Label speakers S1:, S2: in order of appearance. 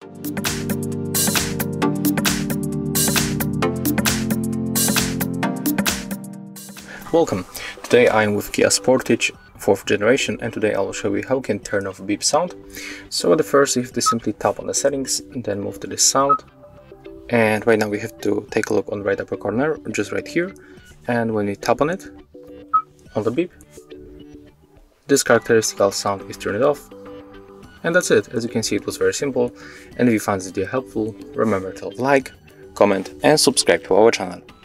S1: Welcome! Today I am with Kia Sportage 4th generation, and today I will show you how you can turn off beep sound. So the first, you have to simply tap on the settings and then move to this sound. And right now we have to take a look on the right upper corner, just right here. And when you tap on it, on the beep, this characteristical sound is turned off. And that's it. As you can see, it was very simple. And if you found this video helpful, remember to like, comment and subscribe to our channel.